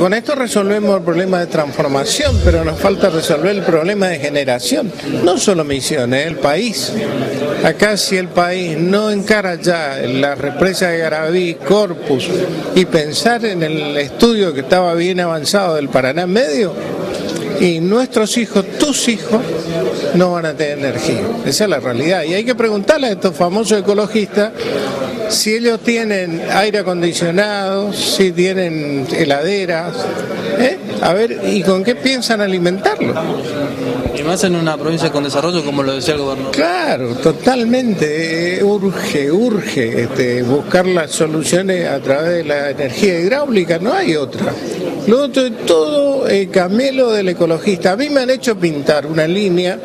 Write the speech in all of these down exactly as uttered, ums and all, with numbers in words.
con esto resolvemos el problema de transformación, pero nos falta resolver el problema de generación. No solo Misiones, el país. Acá si el país no encara ya la represa de Garaví, Corpus, y pensar en el estudio que estaba bien avanzado del Paraná Medio, y nuestros hijos, tus hijos, no van a tener energía. Esa es la realidad. Y hay que preguntarle a estos famosos ecologistas si ellos tienen aire acondicionado, si tienen heladeras, ¿eh? A ver, ¿y con qué piensan alimentarlo? Y más en una provincia con desarrollo, como lo decía el gobernador. Claro, totalmente. Eh, urge, urge este, buscar las soluciones a través de la energía hidráulica, no hay otra. Lo otro es todo el camelo del ecologista. A mí me han hecho pintar una línea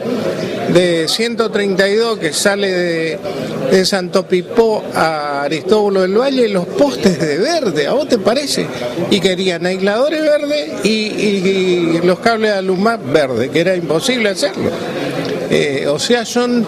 de ciento treinta y dos que sale de, de Santo Pipó a Aristóbulo del Valle, los postes de verde, ¿a vos te parece? Y querían aisladores verdes y, y, y los cables de Alumar verde, que era imposible hacerlo. Eh, o sea, son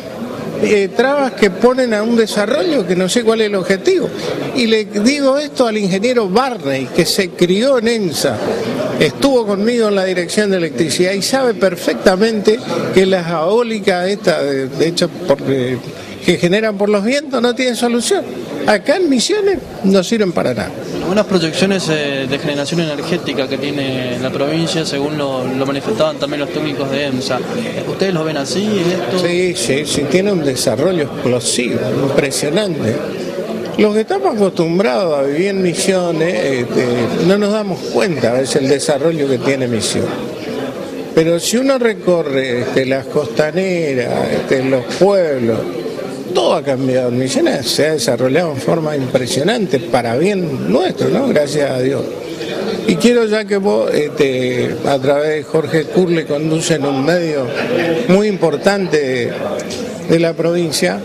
eh, trabas que ponen a un desarrollo que no sé cuál es el objetivo. Y le digo esto al ingeniero Barney, que se crió en ENSA, estuvo conmigo en la dirección de electricidad y sabe perfectamente que las eólicas estas, de, de hecho, porque, que generan por los vientos, no tienen solución. Acá en Misiones no sirven para nada. Algunas proyecciones eh, de generación energética que tiene la provincia, según lo, lo manifestaban también los técnicos de EMSA. ¿Ustedes lo ven así? Esto? Sí, sí, sí, tiene un desarrollo explosivo, impresionante. Los que estamos acostumbrados a vivir en Misiones, este, no nos damos cuenta a veces el desarrollo que tiene Misiones. Pero si uno recorre este, las costaneras, este, los pueblos, todo ha cambiado. Misiones se ha desarrollado en forma impresionante, para bien nuestro, ¿no? Gracias a Dios. Y quiero, ya que vos, este, a través de Jorge Curle, conducen un medio muy importante de, de la provincia,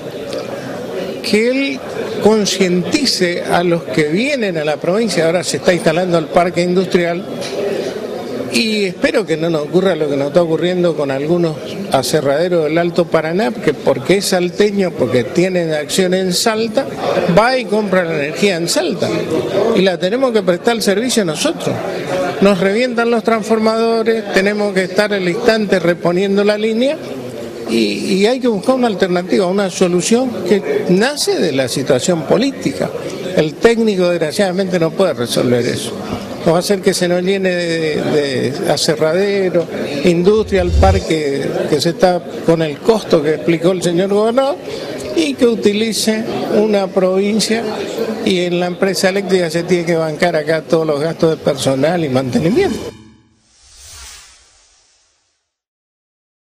que él concientice a los que vienen a la provincia. Ahora se está instalando el parque industrial y espero que no nos ocurra lo que nos está ocurriendo con algunos aserraderos del Alto Paraná, que porque es salteño, porque tienen acción en Salta, va y compra la energía en Salta y la tenemos que prestar el servicio nosotros. Nos revientan los transformadores, tenemos que estar al instante reponiendo la línea. Y, y hay que buscar una alternativa, una solución que nace de la situación política. El técnico desgraciadamente no puede resolver eso. No va a hacer que se nos llene de, de aserradero, industria, el parque que se está con el costo que explicó el señor gobernador, y que utilice una provincia, y en la empresa eléctrica se tiene que bancar acá todos los gastos de personal y mantenimiento.